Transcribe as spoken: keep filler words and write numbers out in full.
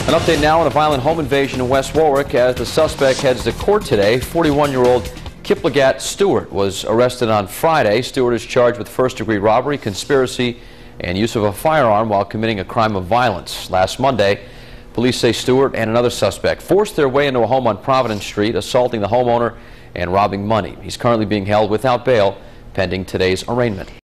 An update now on a violent home invasion in West Warwick as the suspect heads to court today. forty-one-year-old Kiplagat Stewart was arrested on Friday. Stewart is charged with first-degree robbery, conspiracy, and use of a firearm while committing a crime of violence. Last Monday, police say Stewart and another suspect forced their way into a home on Providence Street, assaulting the homeowner and robbing money. He's currently being held without bail pending today's arraignment.